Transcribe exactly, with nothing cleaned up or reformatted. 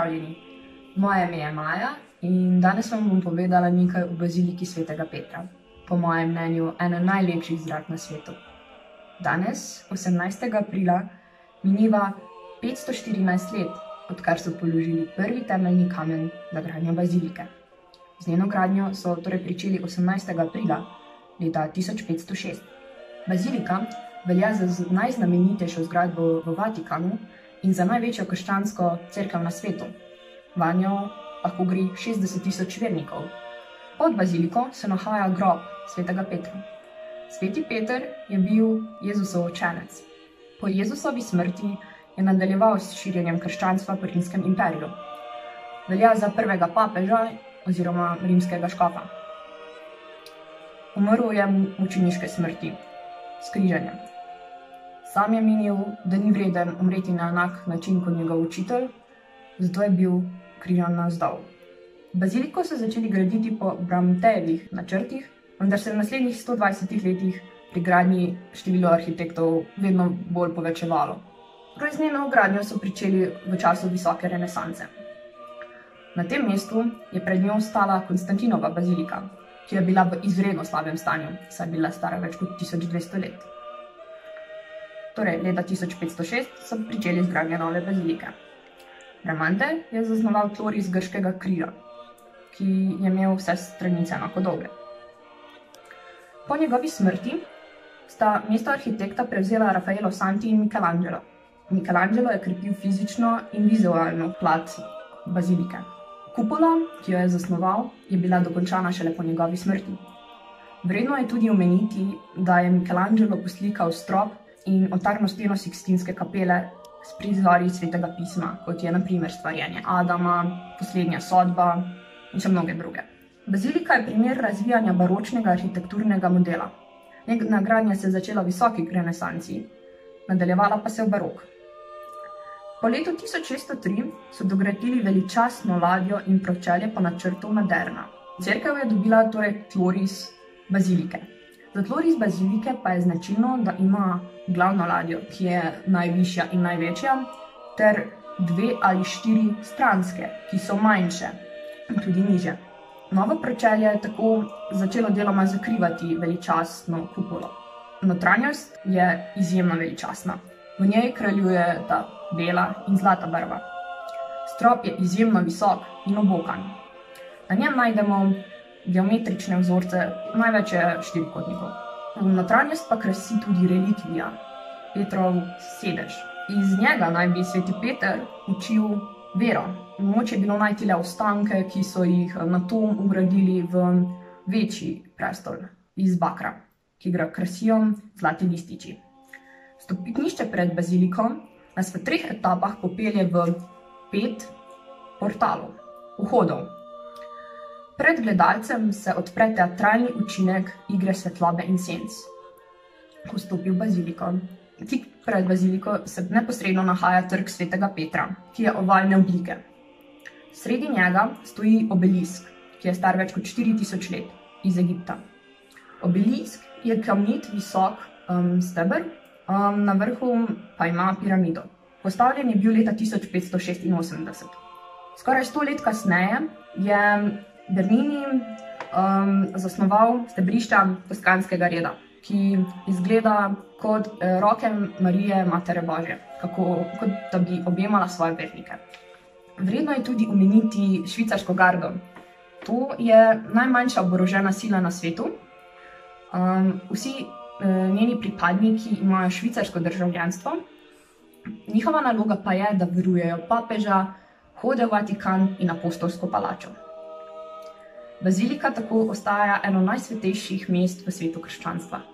Pozdravljeni, moje ime je Maja in danes vam bom povedala nekaj o baziliki svetega Petra, po mojem mnenju ena najlepših zgradb na svetu. Danes, osemnajstega aprila, mineva petsto štirinajst let, odkar so položili prvi temeljni kamen za gradnjo bazilike. Z njeno gradnjo so torej pričeli osemnajstega aprila leta tisoč petsto šest. Bazilika velja za najznamenitejšo zgradbo v Vatikanu in za največjo krščansko cerkev na svetu. Vanjo lahko gre šestdeset tisoč vernikov. Pod baziliko se nahaja grob svetega Petra. Sveti Peter je bil Jezusov učenec. Po Jezusovi smrti je nadaljeval s širjenjem krščanstva po Rimskem imperiju. Velja za prvega papeža oziroma rimskega škofa. Umrl je mučeniške smrti s križanjem. Sam je menil, da ni vreden umreti na enak način kot njegov učitelj, zato je bil križan navzdol. Baziliko so začeli graditi po Bramantejevih načrtih, vendar se v naslednjih sto dvajsetih letih pri gradnji število arhitektov vedno bolj povečevalo. Z njeno gradnjo so pričeli v času visoke renesanse. Na tem mestu je pred njo stala Konstantinova bazilika, ki je bila v izredno slabem stanju, saj je bila stara več kot tisoč dvesto let. Torej, leta tisoč petsto šest so pričeli z gradnjo nove bazilike. Bramante je zasnoval tloris grškega križa, ki je imel vse stranice enako dolge. Po njegovi smrti sta mesto arhitekta prevzela Raffaello Santi in Michelangelo. Michelangelo je krepil fizično in vizualno plat bazilike. Kupola, ki jo je zasnoval, je bila dokončana šele po njegovi smrti. Vredno je tudi omeniti, da je Michelangelo poslikal strop in oltarno steno Sikstinske kapele s prizori svetega pisma, kot je na primer Stvarjenje Adama, Poslednja sodba in še mnoge druge. Bazilika je primer razvijanja baročnega arhitekturnega modela. Njena gradnja se je začela v visoki renesansi, nadaljevala pa se v barok. Po letu tisoč šeststo tri so dogradili veličastno ladjo in pročelje po načrtu Maderna. Cerkev je dobila torej tloris bazilike. Za tloris bazilike pa je značilno, da ima glavno ladjo, ki je najvišja in največja, ter dve ali štiri stranske, ki so manjše in tudi nižje. Novo pročelje je tako začelo deloma zakrivati veličastno kupolo. Notranjost je izjemno veličastna. V njej kraljuje ta bela in zlata barva. Strop je izjemno visok in obokan. Na njem najdemo geometrične vzorce, največ je štirikotnikov. Notranjost pa krasi tudi relikvija, Petrov sedež. Iz njega naj bi sveti Peter učil vero. Mogoče je bilo najti le ostanke, ki so jih nato vgradili v večji prestol iz bakra, ki ga krasijo zlati lističi. Stopnišče pred baziliko nas v treh etapah popelje v pet portalov, vhodov. Pred gledalcem se odpre teatralni učinek igre svetlobe in senc, ko vstopi v baziliko. Tik pred baziliko se neposredno nahaja trg svetega Petra, ki je ovalne oblike. Sredi njega stoji obelisk, ki je star več kot štiri tisoč let, iz Egipta. Obelisk je kamnit visok um, steber, um, na vrhu pa ima piramido. Postavljen je bil leta tisoč petsto šestinosemdeset. Skoraj sto let kasneje je Bernini um, zasnoval stebrišča Toskanskega reda, ki izgleda kot eh, roke Marije, Matere Božje, kako, kot da bi objemala svoje vernike. Vredno je tudi omeniti švicarsko gardo. To je najmanjša oborožena sila na svetu. Um, vsi eh, njeni pripadniki imajo švicarsko državljanstvo. Njihova naloga pa je, da varujejo papeža, hode v Vatikan in apostolsko palačo. Bazilika tako ostaja eno najsvetejših mest v svetu krščanstva.